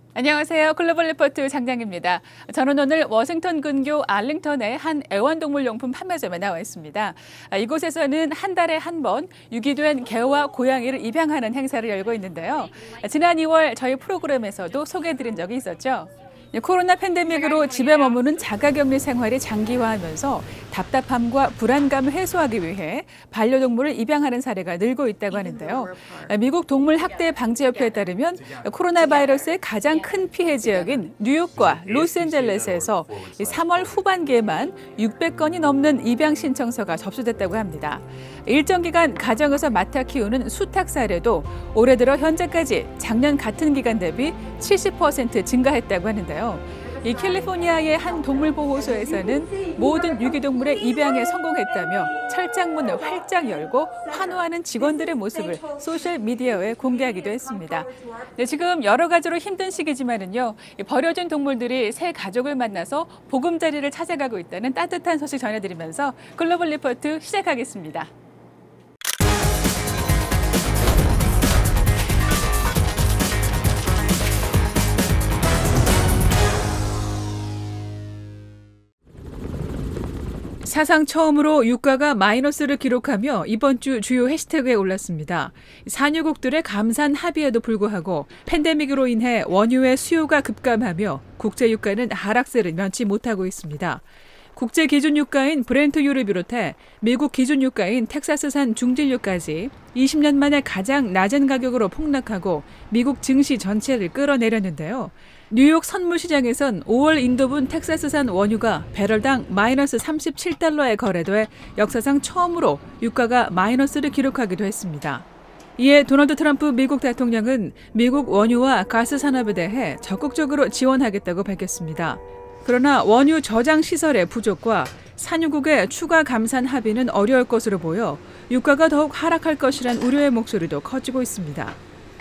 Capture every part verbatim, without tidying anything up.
안녕하세요. 글로벌 리포트 장장입니다. 저는 오늘 워싱턴 근교 알링턴의 한 애완동물용품 판매점에 나와 있습니다. 이곳에서는 한 달에 한 번 유기된 개와 고양이를 입양하는 행사를 열고 있는데요. 지난 이월 저희 프로그램에서도 소개해드린 적이 있었죠. 코로나 팬데믹으로 집에 머무는 자가격리 생활이 장기화하면서 답답함과 불안감을 해소하기 위해 반려동물을 입양하는 사례가 늘고 있다고 하는데요. 미국 동물학대방지협회에 따르면 코로나 바이러스의 가장 큰 피해 지역인 뉴욕과 로스앤젤레스에서 삼월 후반기에만 육백 건이 넘는 입양 신청서가 접수됐다고 합니다. 일정 기간 가정에서 맡아 키우는 수탉 사례도 올해 들어 현재까지 작년 같은 기간 대비 칠십 퍼센트 증가했다고 하는데요. 이 캘리포니아의 한 동물보호소에서는 모든 유기동물의 입양에 성공했다며 철장문을 활짝 열고 환호하는 직원들의 모습을 소셜미디어에 공개하기도 했습니다. 네, 지금 여러 가지로 힘든 시기지만은요, 버려진 동물들이 새 가족을 만나서 보금자리를 찾아가고 있다는 따뜻한 소식 전해드리면서 글로벌 리포트 시작하겠습니다. 사상 처음으로 유가가 마이너스를 기록하며 이번 주 주요 해시태그에 올랐습니다. 산유국들의 감산 합의에도 불구하고 팬데믹으로 인해 원유의 수요가 급감하며 국제유가는 하락세를 면치 못하고 있습니다. 국제 기준 유가인 브렌트유를 비롯해 미국 기준 유가인 텍사스산 중진유까지 이십 년 만에 가장 낮은 가격으로 폭락하고 미국 증시 전체를 끌어내렸는데요. 뉴욕 선물시장에선 오월 인도분 텍사스산 원유가 배럴당 마이너스 삼십칠 달러에 거래돼 역사상 처음으로 유가가 마이너스를 기록하기도 했습니다. 이에 도널드 트럼프 미국 대통령은 미국 원유와 가스 산업에 대해 적극적으로 지원하겠다고 밝혔습니다. 그러나 원유 저장 시설의 부족과 산유국의 추가 감산 합의는 어려울 것으로 보여 유가가 더욱 하락할 것이란 우려의 목소리도 커지고 있습니다.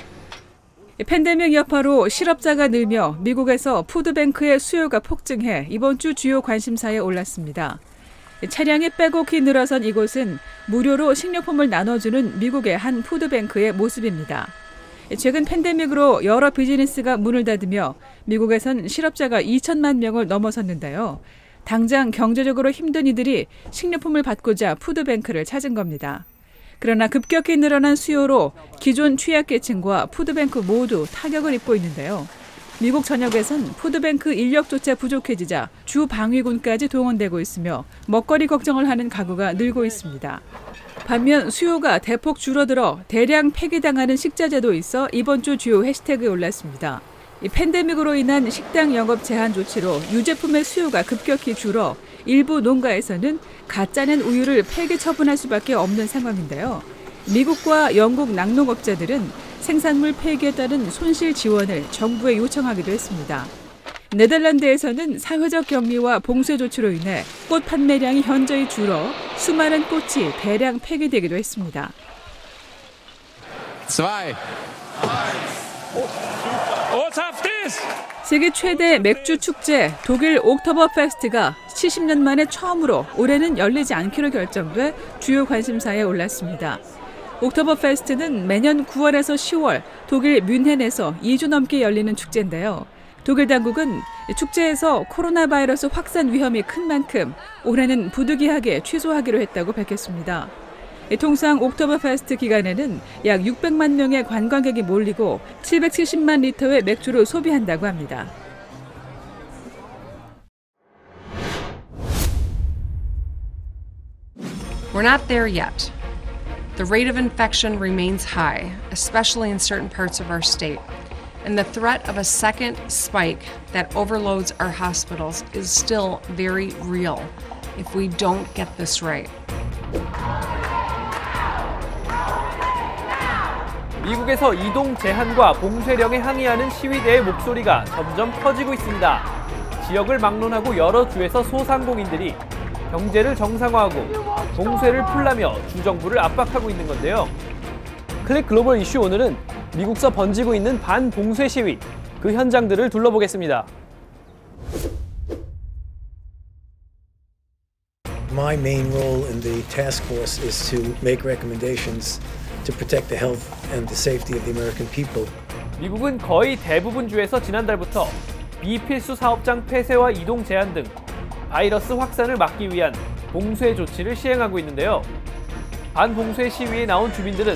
팬데믹 여파로 실업자가 늘며 미국에서 푸드뱅크의 수요가 폭증해 이번 주 주요 관심사에 올랐습니다. 차량이 빼곡히 늘어선 이곳은 무료로 식료품을 나눠주는 미국의 한 푸드뱅크의 모습입니다. 최근 팬데믹으로 여러 비즈니스가 문을 닫으며 미국에선 실업자가 이천만 명을 넘어섰는데요. 당장 경제적으로 힘든 이들이 식료품을 받고자 푸드뱅크를 찾은 겁니다. 그러나 급격히 늘어난 수요로 기존 취약계층과 푸드뱅크 모두 타격을 입고 있는데요. 미국 전역에선 푸드뱅크 인력조차 부족해지자 주방위군까지 동원되고 있으며 먹거리 걱정을 하는 가구가 늘고 있습니다. 반면 수요가 대폭 줄어들어 대량 폐기당하는 식자재도 있어 이번 주 주요 해시태그에 올랐습니다. 이 팬데믹으로 인한 식당 영업 제한 조치로 유제품의 수요가 급격히 줄어 일부 농가에서는 가짜낸 우유를 폐기 처분할 수밖에 없는 상황인데요. 미국과 영국 낙농업자들은 생산물 폐기에 따른 손실 지원을 정부에 요청하기도 했습니다. 네덜란드에서는 사회적 격리와 봉쇄 조치로 인해 꽃 판매량이 현저히 줄어 수많은 꽃이 대량 폐기되기도 했습니다. 세계 최대 맥주 축제 독일 옥토버페스트가 칠십 년 만에 처음으로 올해는 열리지 않기로 결정돼 주요 관심사에 올랐습니다. 옥토버페스트는 매년 구월에서 시월 독일 뮌헨에서 이 주 넘게 열리는 축제인데요. 독일 당국은 축제에서 코로나 바이러스 확산 위험이 큰 만큼 올해는 부득이하게 취소하기로 했다고 밝혔습니다. 통상 옥토버페스트 기간에는 약 육백만 명의 관광객이 몰리고 칠백칠십만 리터의 맥주를 소비한다고 합니다. We're not there yet. The rate of infection remains high, especially in certain parts of our state. And the threat of a second spike that overloads our hospitals is still very real if we don't get this right. 미국에서 이동 제한과 봉쇄령에 항의하는 시위대의 목소리가 점점 커지고 있습니다. 지역을 막론하고 여러 주에서 소상공인들이 경제를 정상화하고 봉쇄를 풀라며 주정부를 압박하고 있는 건데요. 클릭 글로벌 이슈 오늘은 미국서 번지고 있는 반봉쇄 시위, 그 현장들을 둘러보겠습니다. My main role in the task force is to make recommendations to protect the health and the safety of the American people 미국은 거의 대부분 주에서 지난달부터 비필수 사업장 폐쇄와 이동 제한 등 바이러스 확산을 막기 위한 봉쇄 조치를 시행하고 있는데요. 반봉쇄 시위에 나온 주민들은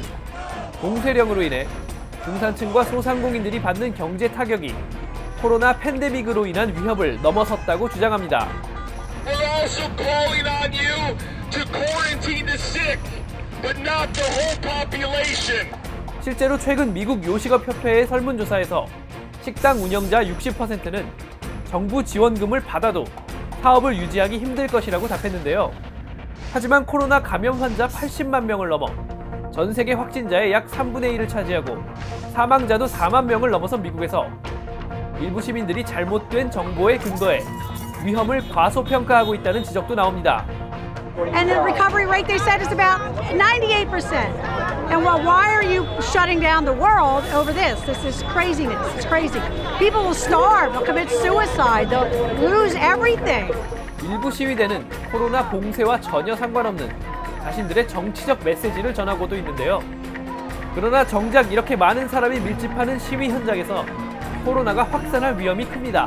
봉쇄령으로 인해 중산층과 소상공인들이 받는 경제 타격이 코로나 팬데믹으로 인한 위협을 넘어섰다고 주장합니다. We're also calling on you to quarantine the sick, but not the whole population. 실제로 최근 미국 요식업협회의 설문조사에서 식당 운영자 육십 퍼센트는 정부 지원금을 받아도 사업을 유지하기 힘들 것이라고 답했는데요. 하지만 코로나 감염 환자 팔십만 명을 넘어 전 세계 확진자의 약 삼분의 일을 차지하고 사망자도 사만 명을 넘어선 미국에서 일부 시민들이 잘못된 정보에 근거해 위험을 과소평가하고 있다는 지적도 나옵니다. And the recovery rate they said is about ninety-eight percent. And well, why are you shutting down the world over this? This is craziness. It's crazy. People will starve. They'll commit suicide. They'll lose everything. 일부 시위대는 코로나 봉쇄와 전혀 상관없는 자신들의 정치적 메시지를 전하고도 있는데요. 그러나 정작 이렇게 많은 사람이 밀집하는 시위 현장에서 코로나가 확산할 위험이 큽니다.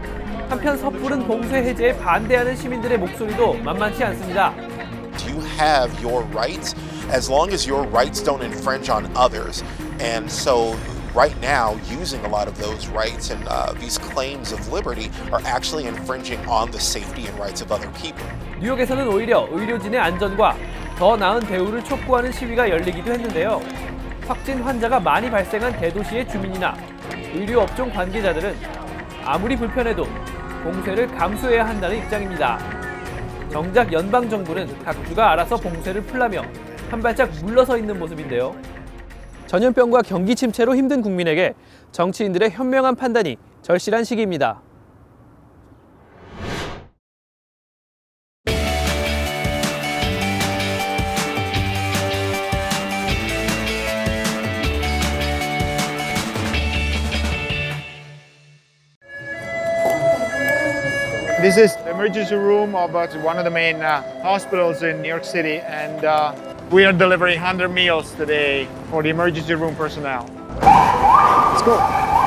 한편 섣부른 봉쇄 해제에 반대하는 시민들의 목소리도 만만치 않습니다. You have your rights as long as your rights don't infringe on others. And so right now, using a lot of those rights and uh, these claims of liberty are actually infringing on the safety and rights of other people. 뉴욕에서는 오히려 의료진의 안전과 더 나은 대우를 촉구하는 시위가 열리기도 했는데요. 확진 환자가 많이 발생한 대도시의 주민이나 의료업종 관계자들은 아무리 불편해도 봉쇄를 감수해야 한다는 입장입니다. 정작 연방정부는 각 주가 알아서 봉쇄를 풀라며 한 발짝 물러서 있는 모습인데요. 전염병과 경기 침체로 힘든 국민에게 정치인들의 현명한 판단이 절실한 시기입니다. This is the emergency room of uh, one of the main uh, hospitals in New York City, and uh, we are delivering one hundred meals today for the emergency room personnel. Let's go.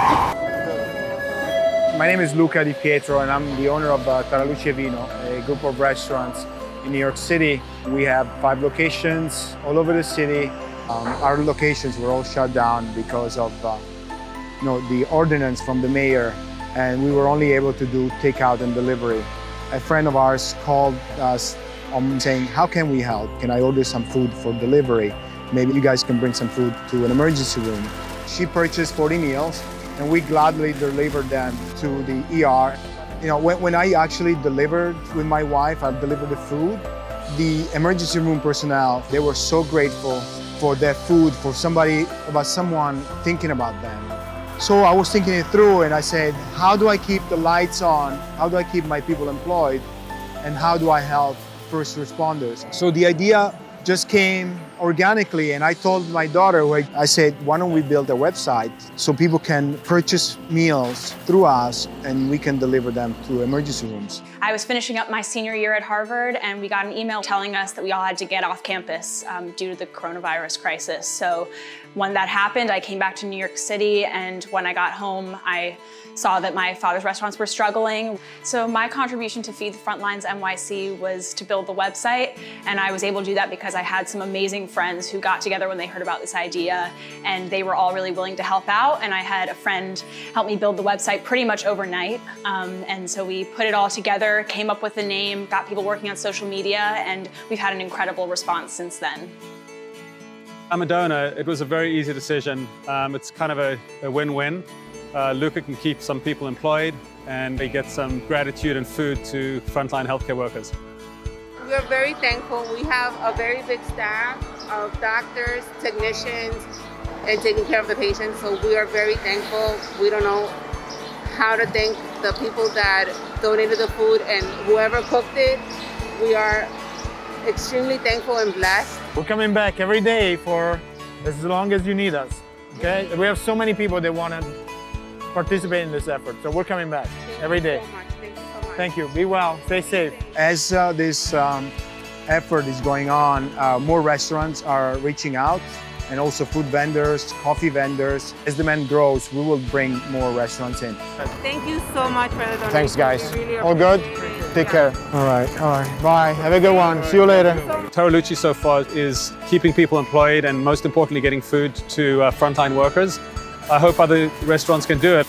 My name is Luca Di Pietro, and I'm the owner of uh, Taraluce Vino, a group of restaurants in New York City. We have five locations all over the city. Um, our locations were all shut down because of uh, you know, the ordinance from the mayor, and we were only able to do takeout and delivery. A friend of ours called us um, saying, how can we help? Can I order some food for delivery? Maybe you guys can bring some food to an emergency room. She purchased forty meals, and we gladly delivered them to the E R. You know, when, when I actually delivered with my wife, I delivered the food, the emergency room personnel, they were so grateful for their food, for somebody, about someone thinking about them. So I was thinking it through, and I said, how do I keep the lights on? How do I keep my people employed? And how do I help first responders? So the idea just came organically, and I told my daughter, I said, why don't we build a website so people can purchase meals through us and we can deliver them to emergency rooms. I was finishing up my senior year at Harvard, and we got an email telling us that we all had to get off campus um, due to the coronavirus crisis. So when that happened, I came back to New York City, and when I got home, I saw that my father's restaurants were struggling. So my contribution to Feed the Frontlines N Y C was to build the website, and I was able to do that because I had some amazing friends who got together when they heard about this idea, and they were all really willing to help out, and I had a friend help me build the website pretty much overnight. Um, and so we put it all together, came up with the name, got people working on social media, and we've had an incredible response since then. I'm a donor. It was a very easy decision. Um, it's kind of a, a win-win. Uh, Luca can keep some people employed, and they get some gratitude and food to frontline healthcare workers. We are very thankful. We have a very big staff of doctors, technicians, and taking care of the patients, so we are very thankful. We don't know how to thank the people that donated the food and whoever cooked it. We are extremely thankful and blessed. We're coming back every day for as long as you need us, okay? We have so many people that want to participate in this effort, so we're coming back every day. Thank you so much. Thank you so much. Thank you. Be well. Stay safe. As uh, this um, effort is going on, uh, more restaurants are reaching out and also food vendors, coffee vendors. As demand grows, we will bring more restaurants in. Thank you so much for the donation. Thanks, guys. Really All good? Take care. All right, all right. Bye. Have a good one. See you later. Taraluci so far is keeping people employed and most importantly getting food to uh, frontline workers. I hope other restaurants can do it.